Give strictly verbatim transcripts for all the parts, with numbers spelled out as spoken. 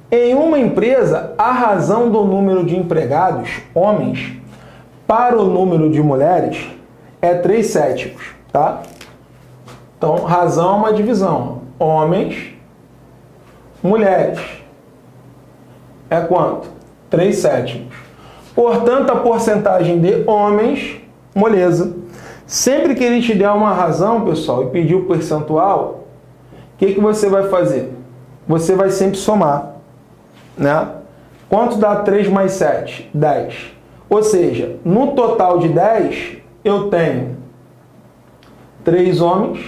Em uma empresa, a razão do número de empregados, homens, para o número de mulheres é três sétimos, tá? Então, razão é uma divisão. Homens, mulheres. É quanto? três sétimos. Portanto, a porcentagem de homens, moleza. Sempre que ele te der uma razão, pessoal, e pedir o percentual, o que, que você vai fazer? Você vai sempre somar, né? Quanto dá três mais sete? dez. Ou seja, no total de dez, eu tenho três homens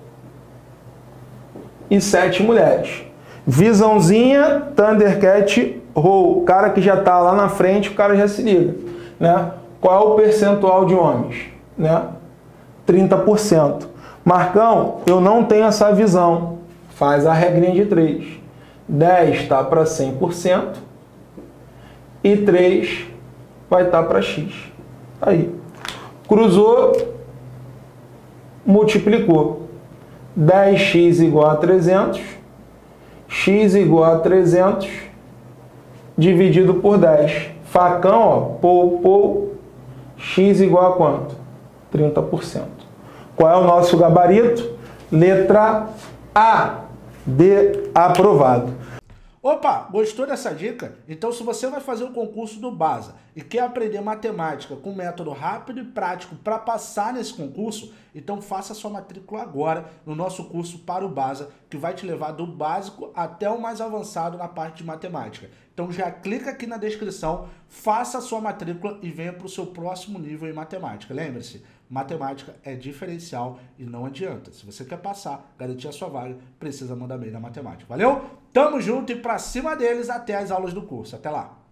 e sete mulheres. Visãozinha, Thundercat, Roll. O cara que já está lá na frente, o cara já se liga, né? Qual é o percentual de homens? Né? trinta por cento. Marcão, eu não tenho essa visão. Faz a regrinha de três. dez está para cem por cento e três vai estar para X. Aí. Cruzou, multiplicou. dez x igual a trezentos. X igual a trezentos dividido por dez. Facão, ó, pou, pou. X igual a quanto? trinta por cento. Qual é o nosso gabarito? Letra A. De aprovado. Opa, gostou dessa dica? Então, se você vai fazer o concurso do BASA e quer aprender matemática com método rápido e prático para passar nesse concurso, então faça sua matrícula agora no nosso curso para o BASA, que vai te levar do básico até o mais avançado na parte de matemática. Então já clica aqui na descrição, faça a sua matrícula e venha para o seu próximo nível em matemática. Lembre-se, matemática é diferencial e não adianta. Se você quer passar, garantir a sua vaga, precisa mandar bem na matemática. Valeu? Tamo junto e pra cima deles até as aulas do curso. Até lá!